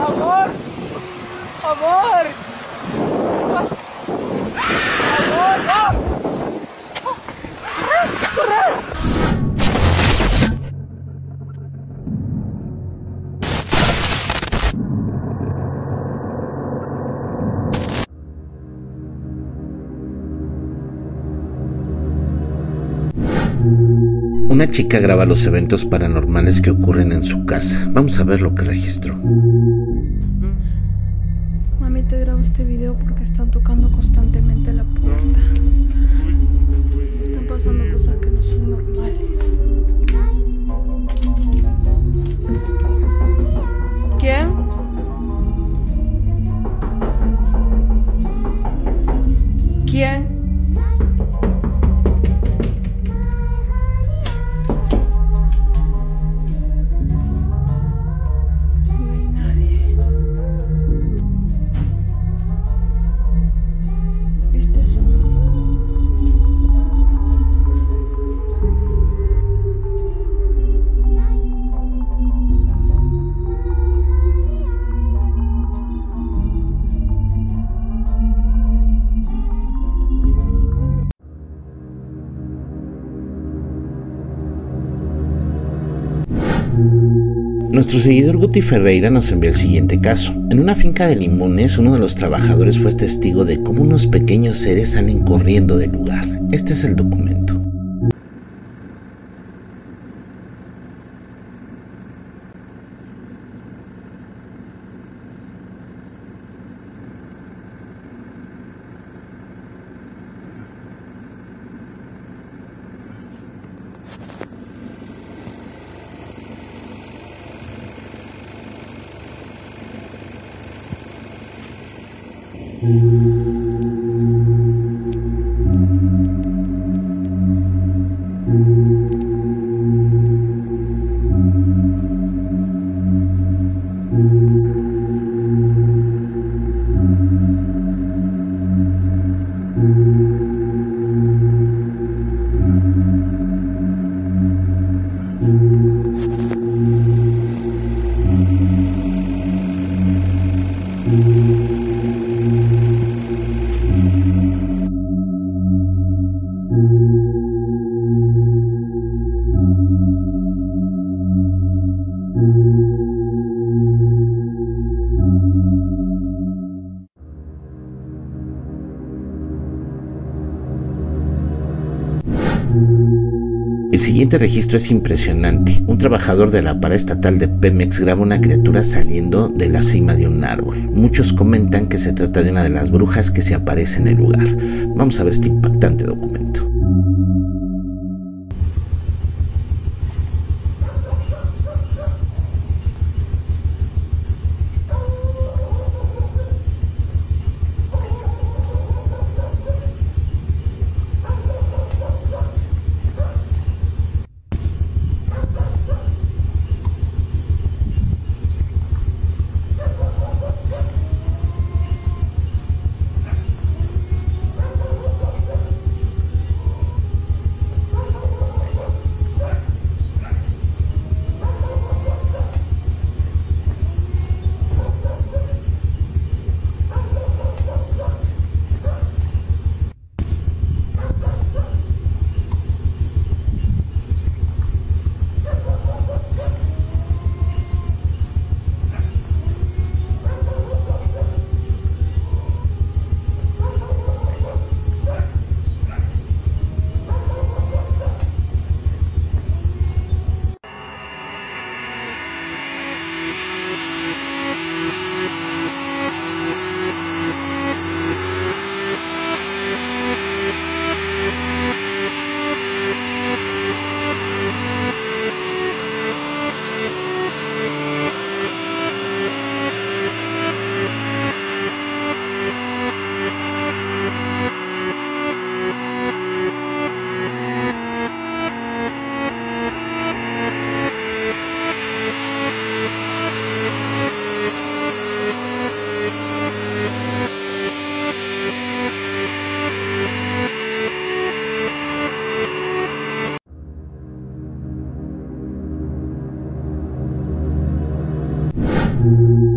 Amor. Amor. Amor, no. ¡Corre! Una chica graba los eventos paranormales que ocurren en su casa. Vamos a ver lo que registró. Mami, te grabo este video porque están tocando constantemente la puerta. Están pasando cosas que no son normales. ¿Quién? ¿Quién? Nuestro seguidor Guti Ferreira nos envió el siguiente caso. En una finca de limones, uno de los trabajadores fue testigo de cómo unos pequeños seres salen corriendo del lugar. Este es el documento. El siguiente registro es impresionante. Un trabajador de la parada estatal de Pemex graba una criatura saliendo de la cima de un árbol. Muchos comentan que se trata de una de las brujas que se aparece en el lugar. Vamos a ver este impactante documento.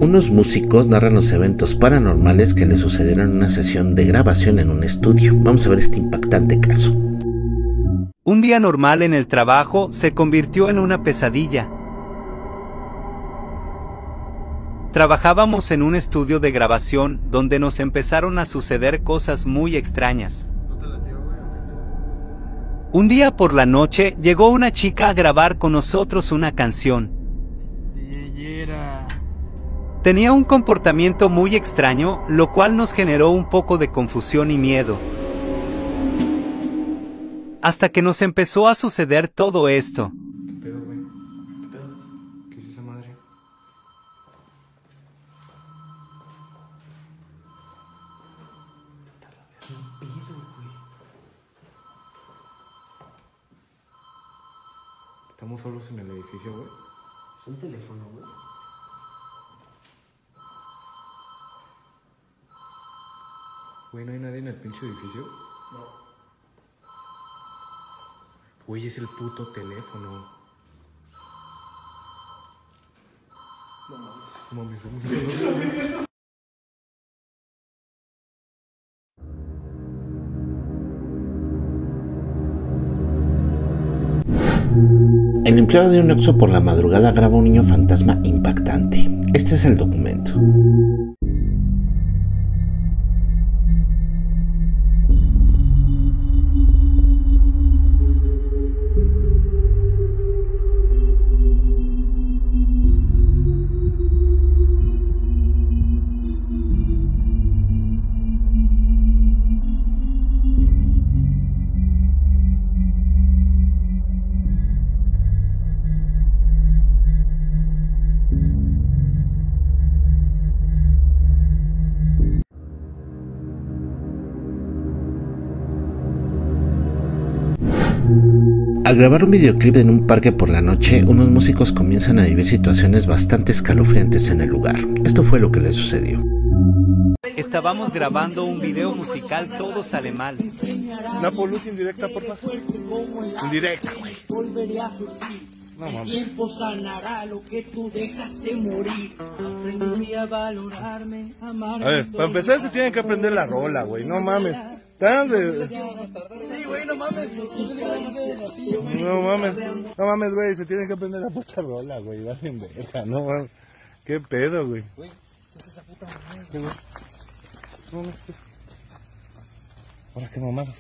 Unos músicos narran los eventos paranormales que le sucedieron en una sesión de grabación en un estudio. Vamos a ver este impactante caso. Un día normal en el trabajo se convirtió en una pesadilla. Trabajábamos en un estudio de grabación donde nos empezaron a suceder cosas muy extrañas. Un día por la noche llegó una chica a grabar con nosotros una canción. Tenía un comportamiento muy extraño, lo cual nos generó un poco de confusión y miedo. Hasta que nos empezó a suceder todo esto. ¿Qué pedo, güey? ¿Qué pedo? ¿Qué es esa madre? ¿Qué pedo, güey? ¿Estamos solos en el edificio, güey? Es un teléfono, güey. Güey, ¿no hay nadie en el pinche edificio? No. Güey, es el puto teléfono. No mames. No mames, vamos a... El empleado de un Oxxo por la madrugada graba un niño fantasma impactante. Este es el documento. Al grabar un videoclip en un parque por la noche, unos músicos comienzan a vivir situaciones bastante escalofriantes en el lugar. Esto fue lo que les sucedió. Estábamos grabando un video musical, todo sale mal. Napo, luz indirecta, porfa. Indirecta, güey. No mames. Tiempo sanará lo que tú dejaste morir. Aprendí a valorarme, amarme. A ver, para empezar se tienen que aprender la rola, güey. No mames. Tan de... Sí, güey, no mames. No mames, güey. Se tienen que aprender la puta rola, güey. Valen verga, no mames. ¿Qué pedo, güey? Güey, ¿qué es esa puta mamada? ¿Qué, güey? No mames. Ahora, ¿qué mamadas?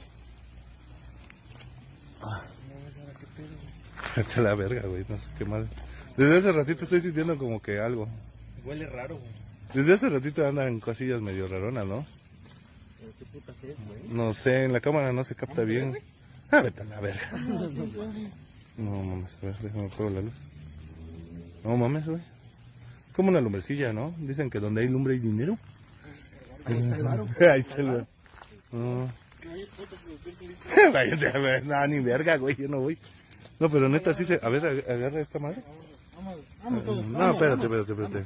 Vete a la verga, güey. No sé qué madre. Desde hace ratito estoy sintiendo como que algo. Huele raro, güey. Desde hace ratito andan cosillas medio raronas, ¿no? ¿Qué putas es, güey? No sé, en la cámara no se capta bien. Ah, vete a la verga. No mames, a ver, déjame apago la luz. No mames, güey. Como una lumbrecilla, ¿no? Dicen que donde hay lumbre hay dinero. Ahí está el varo. Ahí está el varo. No. Váyate a ver, no, ni verga, güey, yo no voy. No, pero neta sí se... A ver, agarra esta madre. Vamos todos. No, espérate.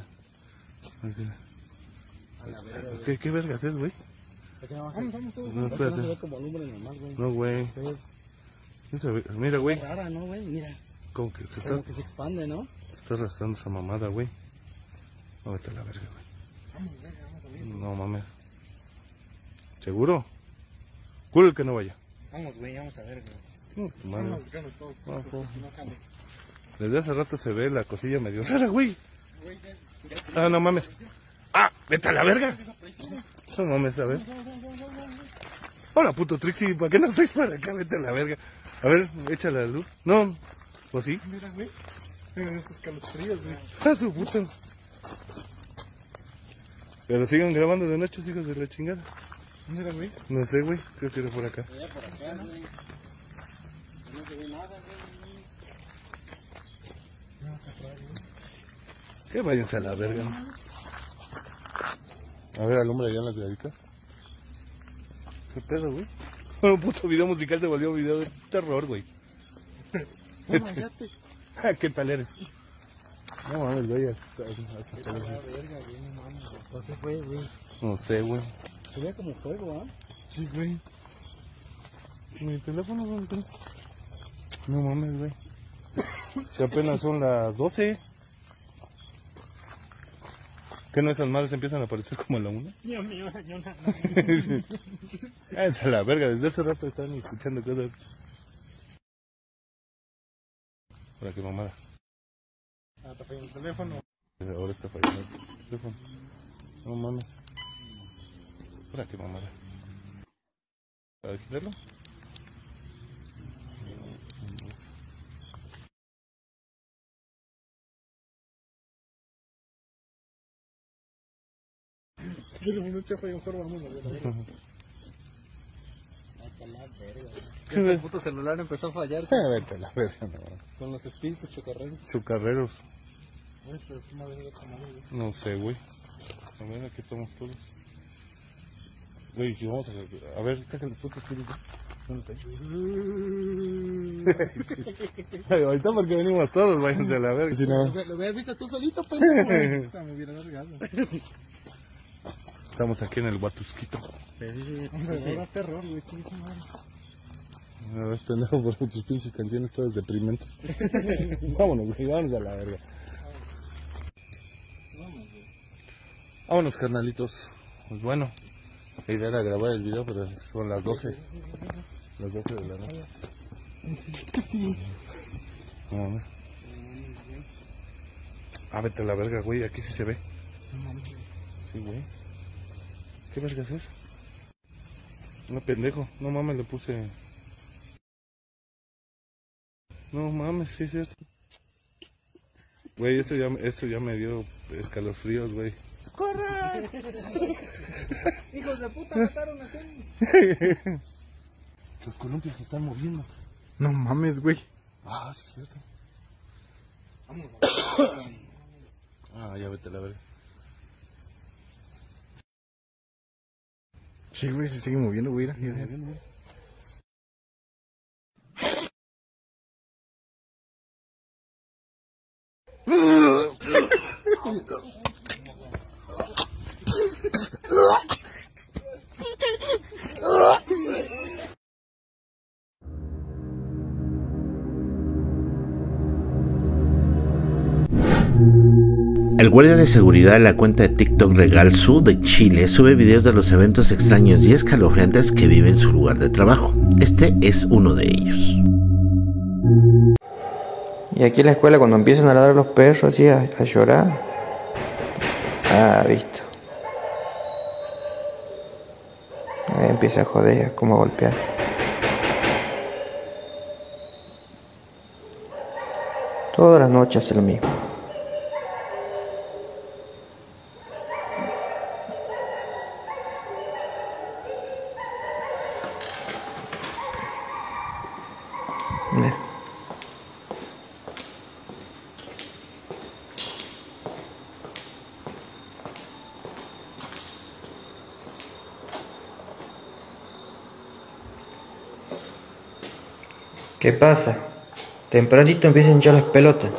¿Qué vergas es, güey? Vamos todos. No, espérate. No se ve como lumbre normal, güey. No, güey. Mira, güey. Es rara, ¿no, güey? Mira. Como que se está... Como que se expande, ¿no? Está arrastrando esa mamada, güey. No, vete a la verga, güey. No mames. ¿Seguro? Juro que no vaya. Vamos, güey, vamos a ver, güey. No, tu madre. Vamos a sacarnos todos. No cambie. Desde hace rato se ve la cosilla medio rara, güey. Ah, no mames. Ah, vete a la verga. No mames, a ver. Hola, puto Trixie, ¿para qué no estáis para acá? Vete a la verga. A ver, echa la luz. No, ¿o sí? Mira, güey. Mira estos calosfríos, güey. A su puta. Pero sigan grabando de noche, hijos de la chingada. Mira, güey. No sé, güey. Creo que era por acá. Allá por acá, güey. No se ve nada, güey. Que váyanse a la verga. A ver, alumbra ya en las graditas. ¿Qué pedo, güey? Un puto video musical se volvió video de terror, güey. ¿Qué tal eres? No mames, güey. ¿Por qué fue, güey? No sé, güey. Se ve como fuego, ¿ah? Sí, güey. Mi teléfono, güey. No mames, güey. Si apenas son las 12. ¿Qué no esas madres empiezan a aparecer como a la 1? Dios mío, yo nada. Es a la verga, desde hace rato están escuchando cosas. Para qué mamada. Ah, está fallando el teléfono. Ahora está fallando el teléfono. No mames. Para qué mamada. ¿Para quitarlo? El puto celular empezó a fallar Vete a la verga, no. con los espíritus chocarreros. Chucarreros. Uy, pero ¿cómo ha venido con algo? No sé, güey. A ver, aquí estamos todos. Güey, si vamos a ver, sácale el puto espíritu. Ahorita porque venimos todos, váyanse a la verga. Si no... Lo hubieras visto tú solito, pendejo. Me hubiera largado. Estamos aquí en el Huatusquito. Era terror, güey. No, es pendejo por tus pinches canciones todas deprimentes. Vámonos, güey, vámonos a la verga. Vámonos, carnalitos. Pues bueno, la idea era grabar el video, pero son las 12. Las 12 de la noche. No. Ah, vete a la verga, güey, aquí sí se ve. Sí, güey. ¿Qué verga es eso? No, pendejo, no mames, le puse... No mames, sí es cierto. Güey, esto ya me dio escalofríos, güey. ¡Corre! Hijos de puta, mataron a Kenny. Los columpios se están moviendo. No mames, güey. Ah, sí es cierto. Vamos. Ah, ya vete a la verga. Sí, güey, se sigue moviendo, güey. El guardia de seguridad de la cuenta de TikTok Regalsu de Chile sube videos de los eventos extraños y escalofriantes que vive en su lugar de trabajo. Este es uno de ellos. Y aquí en la escuela cuando empiezan a ladrar los perros así a llorar. Ah, visto. Ahí empieza a joder, como a golpear. Todas las noches hace lo mismo. ¿Qué pasa? Tempranito empiezan a hinchar las pelotas.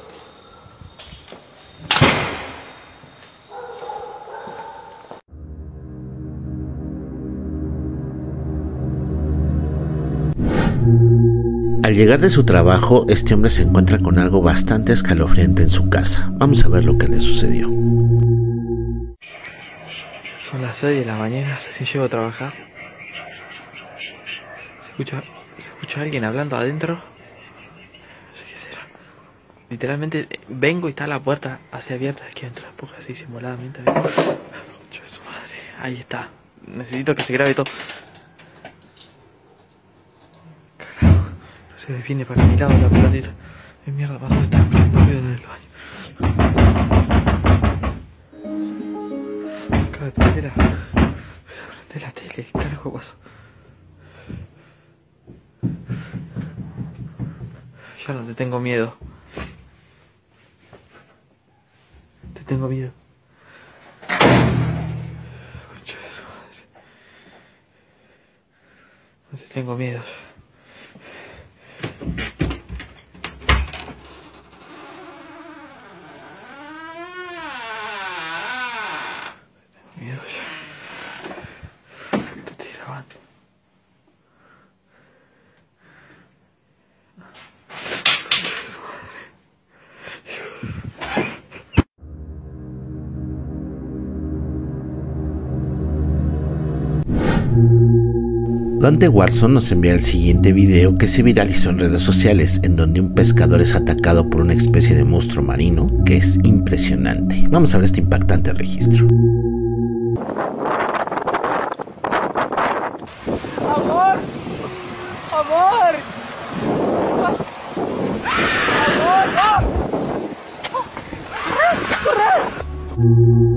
Al llegar de su trabajo, este hombre se encuentra con algo bastante escalofriante en su casa. Vamos a ver lo que le sucedió. Son las 6 de la mañana, recién llego a trabajar. Se escucha alguien hablando adentro. No sé qué será. Literalmente vengo y está la puerta así abierta. Quiero entrar un poco así simuladamente. Su madre. Ahí está. Necesito que se grabe todo. Carajo. No se me viene para mi lado la pelotita. ¿Qué mierda pasó? Está en el baño. Acaba de prender la tele. ¿Qué carajo pasó? Ya no te tengo miedo. Te tengo miedo. Concha de su madre. No te tengo miedo. Miedo ya. Te estoy grabando. Dante Warson nos envía el siguiente video que se viralizó en redes sociales, en donde un pescador es atacado por una especie de monstruo marino que es impresionante. Vamos a ver este impactante registro. ¡Amor! ¡Amor! ¡Amor! ¡No! ¡Corre!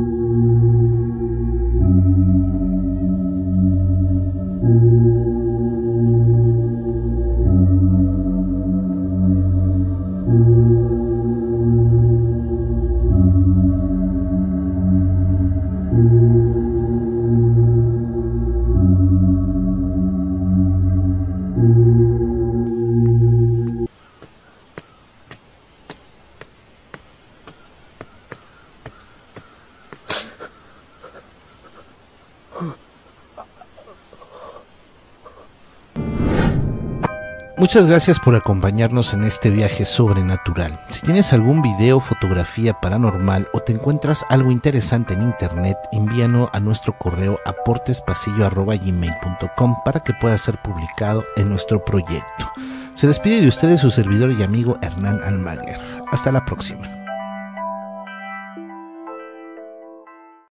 Muchas gracias por acompañarnos en este viaje sobrenatural. Si tienes algún video, fotografía paranormal o te encuentras algo interesante en internet, envíanos a nuestro correo aportespasillo@gmail.com para que pueda ser publicado en nuestro proyecto. Se despide de ustedes su servidor y amigo Hernán Almaguer. Hasta la próxima.